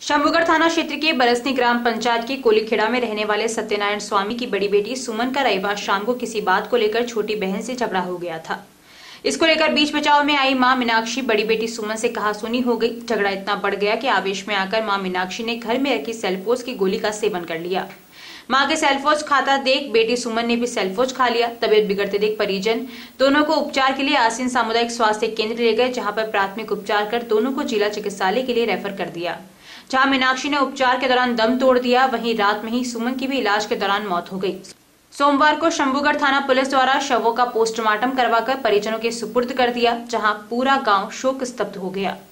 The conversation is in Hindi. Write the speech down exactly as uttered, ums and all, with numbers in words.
शंभूगढ़ थाना क्षेत्र के बरसनी ग्राम पंचायत के कोलीखेड़ा में रहने वाले सत्यनारायण स्वामी की बड़ी बेटी सुमन का रविवार शाम को किसी बात को लेकर छोटी बहन से झगड़ा हो गया था। इसको लेकर बीच बचाव में आई मां मीनाक्षी बड़ी बेटी सुमन से कहासुनी हो गई। झगड़ा इतना बढ़ गया कि आवेश में आकर मां मीनाक्षी ने घर में रखी सेल्फोज की गोली का सेवन कर लिया। मां के सेल्फोज खाता देख बेटी सुमन ने भी सेल्फोज खा लिया। तबियत बिगड़ते देख परिजन दोनों को उपचार के लिए आसीन सामुदायिक स्वास्थ्य केंद्र ले गए, जहां पर प्राथमिक उपचार कर दोनों को जिला चिकित्सालय के लिए रेफर कर दिया, जहां मीनाक्षी ने उपचार के दौरान दम तोड़ दिया। वहीं रात में ही सुमन की भी इलाज के दौरान मौत हो गई। सोमवार को शंभूगढ़ थाना पुलिस द्वारा शवों का पोस्टमार्टम करवाकर परिजनों के सुपुर्द कर दिया, जहां पूरा गांव शोक स्तब्ध हो गया।